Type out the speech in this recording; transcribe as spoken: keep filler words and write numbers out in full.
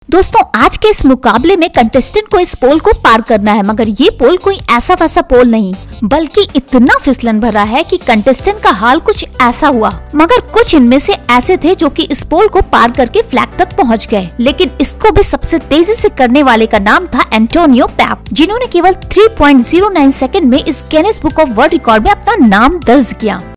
दोस्तों आज के इस मुकाबले में कंटेस्टेंट को इस पोल को पार करना है, मगर ये पोल कोई ऐसा वैसा पोल नहीं बल्कि इतना फिसलन भरा है कि कंटेस्टेंट का हाल कुछ ऐसा हुआ। मगर कुछ इनमें से ऐसे थे जो कि इस पोल को पार करके फ्लैग तक पहुंच गए, लेकिन इसको भी सबसे तेजी से करने वाले का नाम था एंटोनियो पैप, जिन्होंने केवल तीन पॉइंट शून्य नौ सेकंड में इस Guinness book of world record में अपना नाम दर्ज किया।